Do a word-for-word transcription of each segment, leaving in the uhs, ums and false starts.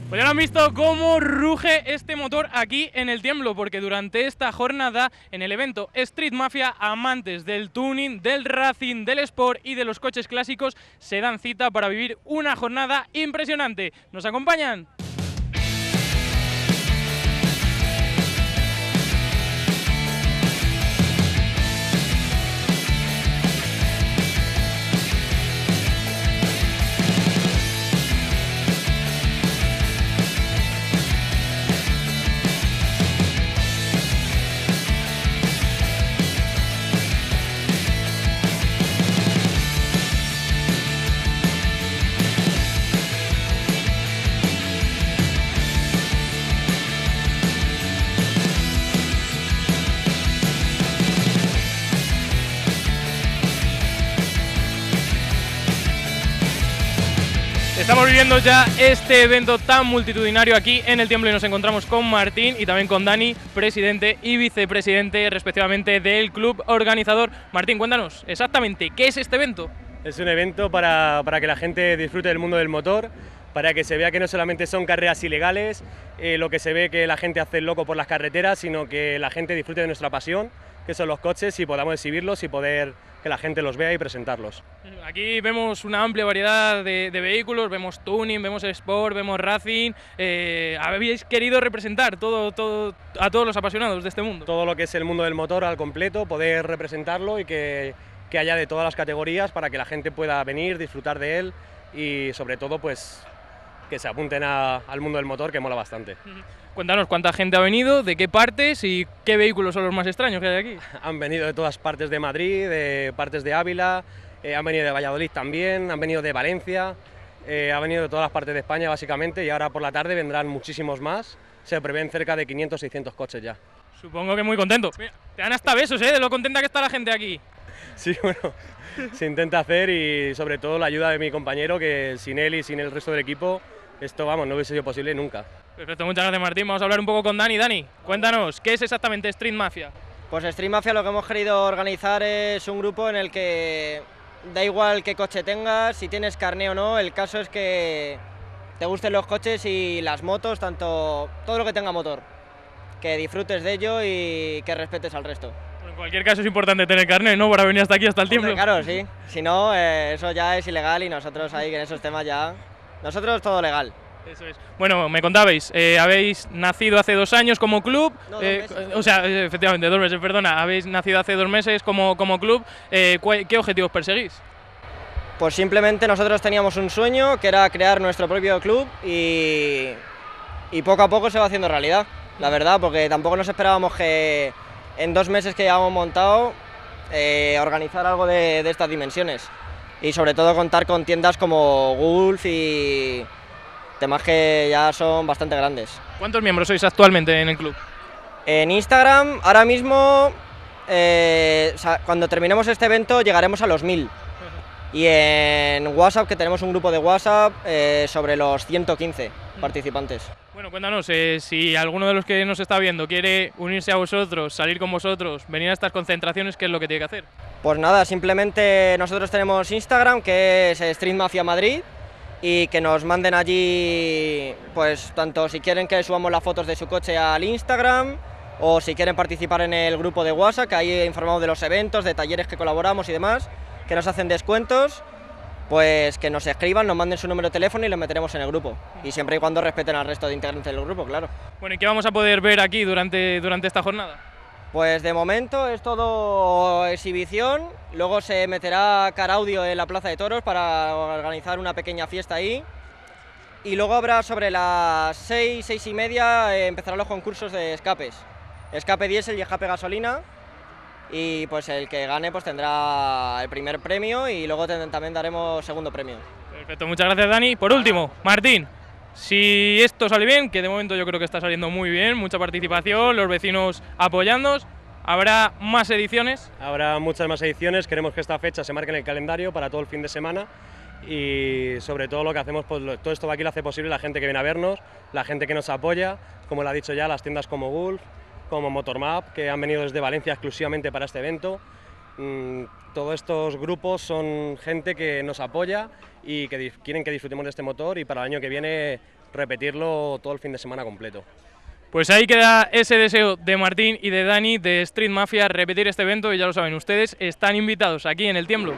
Pues ya lo han visto cómo ruge este motor aquí en el Tiemblo, porque durante esta jornada en el evento Street Mafia, amantes del tuning, del racing, del sport y de los coches clásicos se dan cita para vivir una jornada impresionante. ¿Nos acompañan? Estamos viviendo ya este evento tan multitudinario aquí en el Tiemblo y nos encontramos con Martín y también con Dani, presidente y vicepresidente respectivamente del club organizador. Martín, cuéntanos exactamente, ¿qué es este evento? Es un evento para, para que la gente disfrute del mundo del motor, para que se vea que no solamente son carreras ilegales, eh, lo que se ve que la gente hace el loco por las carreteras, sino que la gente disfrute de nuestra pasión, que son los coches, y podamos exhibirlos y poder que la gente los vea y presentarlos. Aquí vemos una amplia variedad de, de vehículos, vemos tuning, vemos sport, vemos racing. Eh, habéis querido representar todo, todo, a todos los apasionados de este mundo. Todo lo que es el mundo del motor al completo, poder representarlo y que, que haya de todas las categorías para que la gente pueda venir, disfrutar de él y sobre todo pues que se apunten a, al mundo del motor, que mola bastante. Cuéntanos cuánta gente ha venido, de qué partes y qué vehículos son los más extraños que hay aquí. Han venido de todas partes de Madrid, de partes de Ávila, eh, han venido de Valladolid también, han venido de Valencia, eh, ha venido de todas las partes de España básicamente, y ahora por la tarde vendrán muchísimos más. Se prevén cerca de quinientos seiscientos coches ya. Supongo que muy contento. Mira, te dan hasta besos, ¿eh? De lo contenta que está la gente aquí. Sí, bueno, se intenta hacer, y sobre todo la ayuda de mi compañero, que sin él y sin el resto del equipo esto, vamos, no hubiese sido posible nunca. Perfecto, muchas gracias Martín. Vamos a hablar un poco con Dani. Dani, cuéntanos, ¿qué es exactamente Street Mafia? Pues Street Mafia lo que hemos querido organizar es un grupo en el que da igual qué coche tengas, si tienes carné o no, el caso es que te gusten los coches y las motos, tanto todo lo que tenga motor, que disfrutes de ello y que respetes al resto. En cualquier caso es importante tener carné, ¿no? Para venir hasta aquí, hasta el Tiemblo. Claro, sí, si no, eh, eso ya es ilegal y nosotros ahí en esos temas ya... Nosotros todo legal. Eso es. Bueno, me contabais, eh, habéis nacido hace dos años como club, no, eh, dos meses, o sea, eh, efectivamente, dos meses, perdona, habéis nacido hace dos meses como, como club, eh, ¿qué objetivos perseguís? Pues simplemente nosotros teníamos un sueño, que era crear nuestro propio club y, y poco a poco se va haciendo realidad, la verdad, porque tampoco nos esperábamos que en dos meses que llevamos montado eh, organizar algo de, de estas dimensiones. Y sobre todo contar con tiendas como Gulf y temas que ya son bastante grandes. ¿Cuántos miembros sois actualmente en el club? En Instagram, ahora mismo, eh, cuando terminemos este evento, llegaremos a los mil. Y en WhatsApp, que tenemos un grupo de WhatsApp, eh, sobre los ciento quince participantes. Bueno, cuéntanos, eh, si alguno de los que nos está viendo quiere unirse a vosotros, salir con vosotros, venir a estas concentraciones, ¿qué es lo que tiene que hacer? Pues nada, simplemente nosotros tenemos Instagram, que es Street Mafia Madrid, y que nos manden allí, pues tanto si quieren que subamos las fotos de su coche al Instagram, o si quieren participar en el grupo de WhatsApp, que ahí informamos de los eventos, de talleres que colaboramos y demás, que nos hacen descuentos, pues que nos escriban, nos manden su número de teléfono y lo meteremos en el grupo. Y siempre y cuando respeten al resto de integrantes del grupo, claro. Bueno, ¿y qué vamos a poder ver aquí durante, durante esta jornada? Pues de momento es todo exhibición, luego se meterá Car Audio en la Plaza de Toros para organizar una pequeña fiesta ahí. Y luego habrá sobre las seis, seis y media, eh, empezarán los concursos de escapes. Escape diésel y escape gasolina. Y pues el que gane pues tendrá el primer premio y luego también daremos segundo premio. Perfecto, muchas gracias Dani. Por último, Martín, si esto sale bien, que de momento yo creo que está saliendo muy bien, mucha participación, los vecinos apoyándonos, ¿habrá más ediciones? Habrá muchas más ediciones, queremos que esta fecha se marque en el calendario para todo el fin de semana, y sobre todo lo que hacemos, pues todo esto aquí lo hace posible la gente que viene a vernos, la gente que nos apoya, como lo ha dicho ya, las tiendas como Gulf, como Motormap, que han venido desde Valencia exclusivamente para este evento. mmm, todos estos grupos son gente que nos apoya y que quieren que disfrutemos de este motor y para el año que viene repetirlo todo el fin de semana completo. Pues ahí queda ese deseo de Martín y de Dani de Street Mafia, repetir este evento, y ya lo saben ustedes, están invitados aquí en el Tiemblo.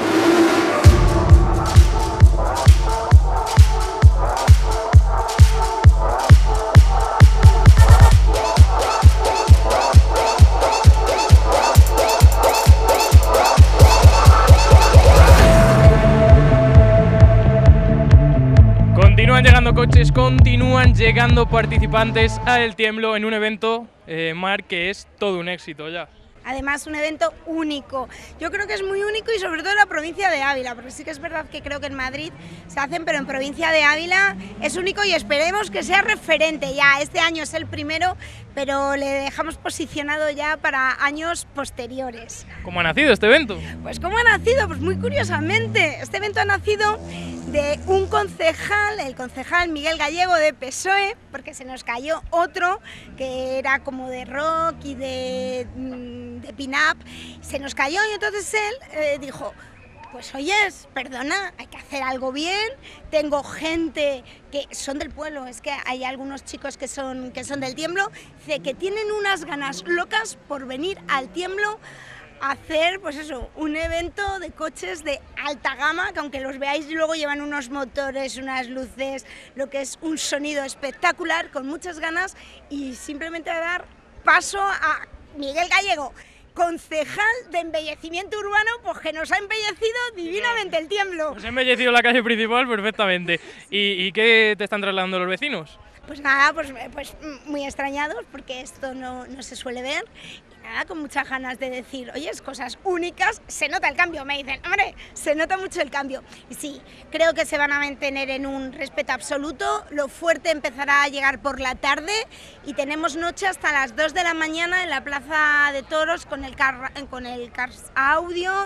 Continúan llegando coches, continúan llegando participantes a El Tiemblo en un evento, eh, Mar, que es todo un éxito ya. Además, un evento único. Yo creo que es muy único y sobre todo en la provincia de Ávila, porque sí que es verdad que creo que en Madrid se hacen, pero en provincia de Ávila es único y esperemos que sea referente ya. Este año es el primero, pero le dejamos posicionado ya para años posteriores. ¿Cómo ha nacido este evento? Pues ¿cómo ha nacido? Pues muy curiosamente. Este evento ha nacido de un concejal, el concejal Miguel Gallego de P S O E, porque se nos cayó otro que era como de rock y de, de pin-up, se nos cayó y entonces él eh, dijo, pues oyes, perdona, hay que hacer algo bien, tengo gente que son del pueblo, es que hay algunos chicos que son, que son del Tiemblo, que tienen unas ganas locas por venir al Tiemblo a hacer, pues eso, un evento de coches de alta gama, que aunque los veáis luego llevan unos motores, unas luces, lo que es un sonido espectacular, con muchas ganas, y simplemente dar paso a Miguel Gallego, concejal de embellecimiento urbano, pues que nos ha embellecido divinamente el Tiemblo. Pues ha embellecido la calle principal perfectamente. ¿Y, y qué te están trasladando los vecinos? Pues nada, pues, pues muy extrañados, porque esto no, no se suele ver. Y nada, con muchas ganas de decir, oye, es cosas únicas, se nota el cambio. Me dicen, hombre, se nota mucho el cambio. Y sí, creo que se van a mantener en un respeto absoluto. Lo fuerte empezará a llegar por la tarde y tenemos noche hasta las dos de la mañana en la Plaza de Toros con el, car con el Cars Audio,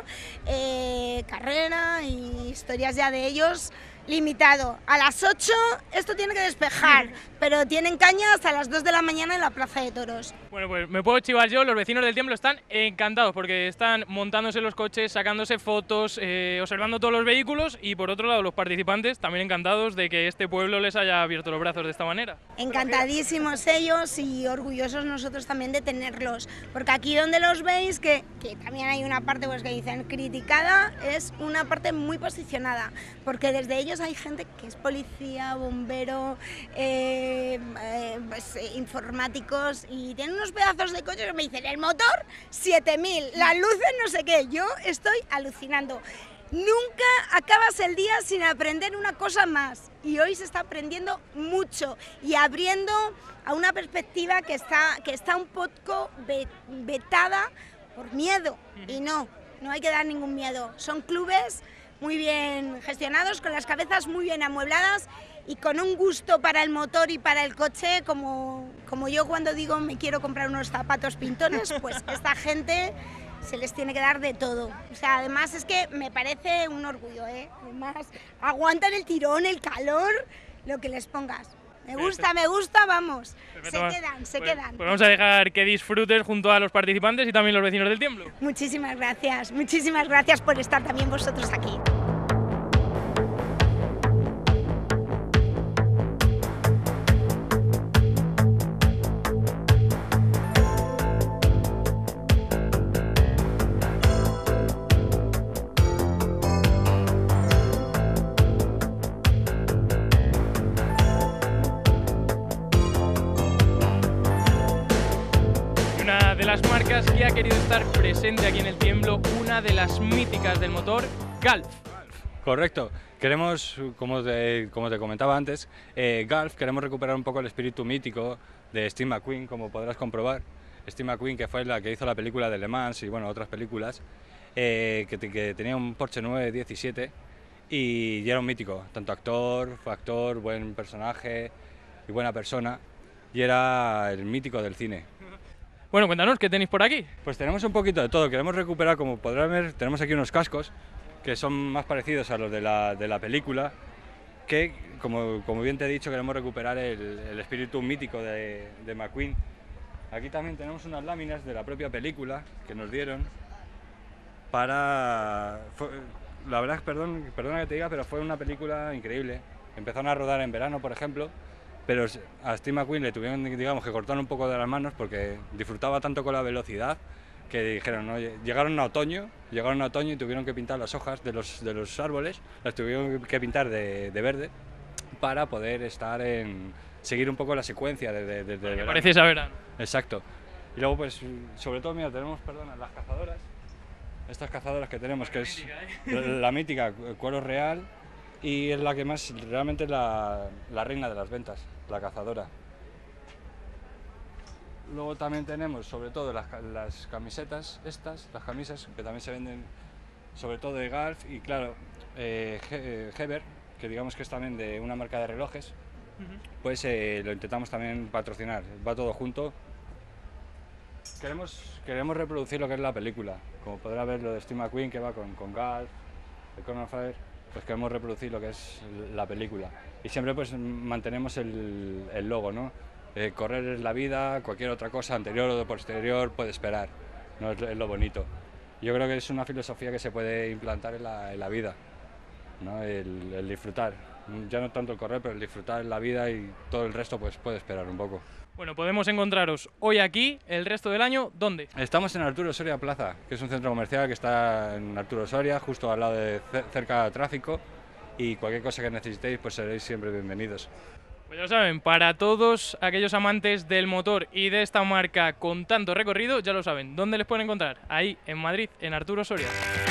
eh, carrera y historias ya de ellos. Limitado. A las ocho esto tiene que despejar, pero tienen caña hasta las dos de la mañana en la Plaza de Toros. Bueno, pues me puedo chivar yo, los vecinos del Tiemblo están encantados porque están montándose los coches, sacándose fotos, eh, observando todos los vehículos, y por otro lado los participantes también encantados de que este pueblo les haya abierto los brazos de esta manera. Encantadísimos ellos y orgullosos nosotros también de tenerlos, porque aquí donde los veis, que, que también hay una parte pues que dicen criticada, es una parte muy posicionada, porque desde ellos hay gente que es policía, bombero, eh, eh, pues, eh, informáticos, y tienen unos pedazos de coche que me dicen, el motor siete mil, las luces no sé qué. Yo estoy alucinando. Nunca acabas el día sin aprender una cosa más, y hoy se está aprendiendo mucho y abriendo a una perspectiva que está, que está un poco vetada por miedo, y no, no hay que dar ningún miedo. Son clubes muy bien gestionados, con las cabezas muy bien amuebladas y con un gusto para el motor y para el coche, como, como yo cuando digo me quiero comprar unos zapatos pintones, pues esta gente se les tiene que dar de todo. O sea, además es que me parece un orgullo, ¿eh? Además, aguantan el tirón, el calor, lo que les pongas. Me gusta, me gusta, vamos. Perfecto. Se quedan, se pues, quedan. Pues vamos a dejar que disfrutes junto a los participantes y también los vecinos del Tiemblo. Muchísimas gracias, muchísimas gracias por estar también vosotros aquí. De las marcas que ha querido estar presente aquí en el Tiemblo, una de las míticas del motor, Galf. Correcto. Queremos, como te, como te comentaba antes, eh, Galf, queremos recuperar un poco el espíritu mítico de Steve McQueen, como podrás comprobar. Steve McQueen, que fue la que hizo la película de Le Mans y bueno, otras películas, eh, que, que tenía un Porsche nueve diecisiete y, y era un mítico, tanto actor, fue actor, buen personaje y buena persona, y era el mítico del cine. Bueno, cuéntanos, ¿qué tenéis por aquí? Pues tenemos un poquito de todo, queremos recuperar, como podrán ver, tenemos aquí unos cascos que son más parecidos a los de la, de la película, que, como, como bien te he dicho, queremos recuperar el, el espíritu mítico de, de McQueen. Aquí también tenemos unas láminas de la propia película que nos dieron, para... Fue, la verdad, perdón, perdona que te diga, pero fue una película increíble. Empezaron a rodar en verano, por ejemplo, pero a Steve McQueen le tuvieron, digamos, que cortar un poco de las manos porque disfrutaba tanto con la velocidad que dijeron, ¿no? Llegaron a otoño, llegaron a otoño y tuvieron que pintar las hojas de los, de los árboles, las tuvieron que pintar de, de verde para poder estar en... seguir un poco la secuencia de, de, de, de verano. Parece a verano. Exacto. Y luego, pues, sobre todo, mira, tenemos, perdona, las cazadoras, estas cazadoras que tenemos, que es la, la mítica cuero real, y es la que más, realmente es la, la reina de las ventas, la cazadora. Luego también tenemos, sobre todo, las, las camisetas estas, las camisas, que también se venden, sobre todo de Galf, y claro, eh, Heber, que digamos que es también de una marca de relojes, pues eh, lo intentamos también patrocinar, va todo junto. Queremos, queremos reproducir lo que es la película, como podrá ver lo de Steve McQueen que va con, con Galf, el Corner Fire, pues queremos reproducir lo que es la película. Y siempre pues mantenemos el, el logo, ¿no? Eh, correr es la vida, cualquier otra cosa anterior o posterior puede esperar, ¿no? Es, es lo bonito. Yo creo que es una filosofía que se puede implantar en la, en la vida, ¿no? El, el disfrutar, ya no tanto el correr, pero el disfrutar en la vida y todo el resto pues puede esperar un poco. Bueno, podemos encontraros hoy aquí, el resto del año, ¿dónde? Estamos en Arturo Soria Plaza, que es un centro comercial que está en Arturo Soria, justo al lado de cerca de tráfico, y cualquier cosa que necesitéis pues seréis siempre bienvenidos. Pues ya lo saben, para todos aquellos amantes del motor y de esta marca con tanto recorrido, ya lo saben, ¿dónde les pueden encontrar? Ahí, en Madrid, en Arturo Soria.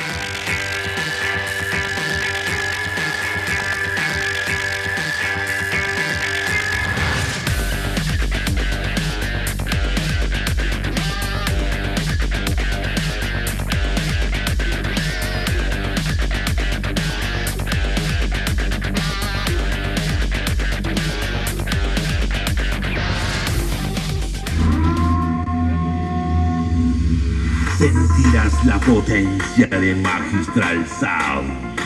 Sentirás la potencia de Magistral Sound.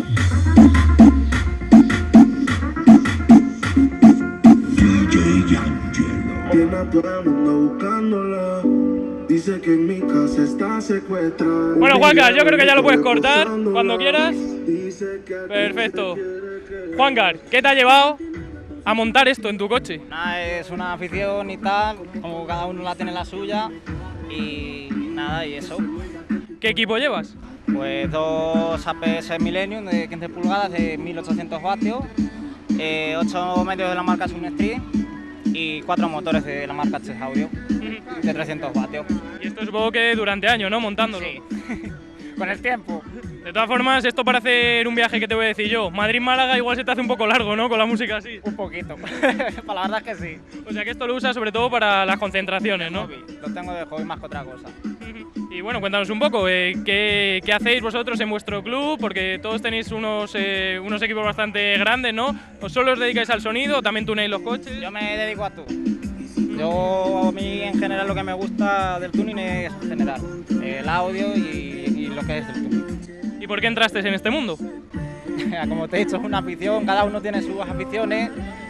D J Angelo. Tiene a todo el mundo buscándola. Dice que en mi casa está secuestrada. Bueno, Juancar, yo creo que ya lo puedes cortar cuando quieras. Perfecto. Juancar, ¿qué te ha llevado a montar esto en tu coche? Nada, es una afición y tal, como cada uno la tiene la suya. Y nada, y eso. ¿Qué equipo llevas? Pues dos A P S Millennium de quince pulgadas de mil ochocientos vatios, eh, ocho medios de la marca Sunstream y cuatro motores de la marca Chess Audio de trescientos vatios. Y esto supongo que durante años, ¿no? Montándolo. Sí, con el tiempo. De todas formas, esto para hacer un viaje que te voy a decir yo. Madrid-Málaga igual se te hace un poco largo, ¿no? Con la música así. Un poquito, la verdad es que sí. O sea que esto lo usas sobre todo para las concentraciones, ¿no? Hobby. Lo tengo de hobby más que otra cosa. Y bueno, cuéntanos un poco, eh, ¿qué, ¿qué hacéis vosotros en vuestro club? Porque todos tenéis unos, eh, unos equipos bastante grandes, ¿no? ¿O solo os dedicáis al sonido o también tuneáis los coches? Yo me dedico a todo. Yo, a mí en general lo que me gusta del tuning es general, el audio y, y lo que es el tuning. ¿Y por qué entraste en este mundo? Como te he dicho, es una afición, cada uno tiene sus aficiones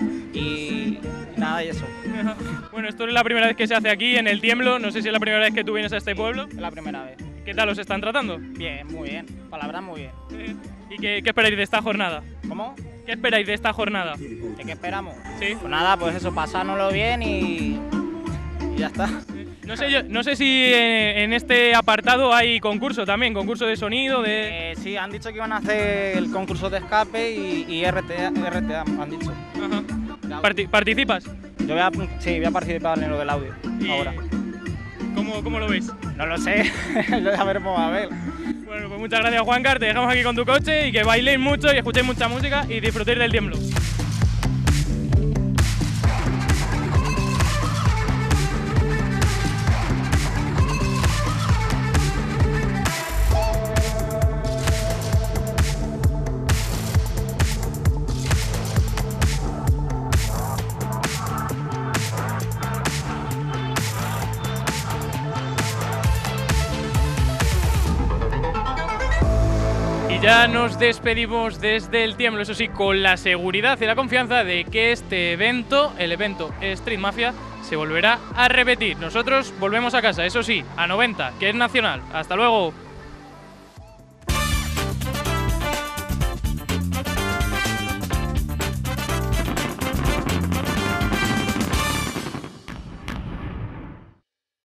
y nada, y eso. Bueno, esto es la primera vez que se hace aquí en El Tiemblo, no sé si es la primera vez que tú vienes a este pueblo. Es la primera vez. ¿Qué tal os están tratando? Bien, muy bien, palabras muy bien. ¿Y qué, qué esperáis de esta jornada? ¿Cómo? ¿Qué esperáis de esta jornada? ¿De qué esperamos? Sí. Pues nada, pues eso, pasárnoslo bien y, y ya está. No sé, yo, no sé si eh, en este apartado hay concurso también, concurso de sonido, de... Eh, sí, han dicho que iban a hacer el concurso de escape y, y R T A, R T A, han dicho. Ajá. Parti ¿Participas? Yo voy a, sí, voy a participar en lo del audio, ¿Y ahora. ¿Cómo, ¿Cómo lo veis? No lo sé, ya veremos a ver. Bueno, pues muchas gracias, Juancar, te dejamos aquí con tu coche y que bailéis mucho y escuchéis mucha música y disfrutéis del Tiemblo. Ya nos despedimos desde El Tiemblo, eso sí, con la seguridad y la confianza de que este evento, el evento Street Mafia, se volverá a repetir. Nosotros volvemos a casa, eso sí, a noventa, que es nacional. Hasta luego.